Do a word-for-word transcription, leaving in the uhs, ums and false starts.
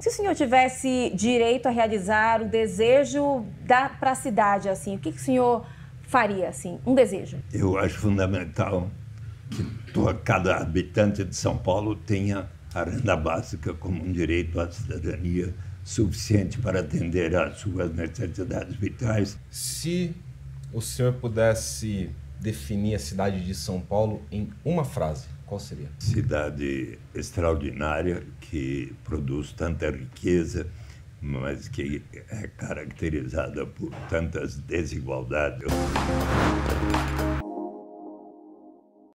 Se o senhor tivesse direito a realizar o desejo para a cidade, assim, o que, que o senhor faria, assim, um desejo? Eu acho fundamental que todo, cada habitante de São Paulo tenha a renda básica como um direito à cidadania suficiente para atender às suas necessidades vitais. Se o senhor pudesse definir a cidade de São Paulo em uma frase, qual seria? Cidade extraordinária que produz tanta riqueza, mas que é caracterizada por tantas desigualdades.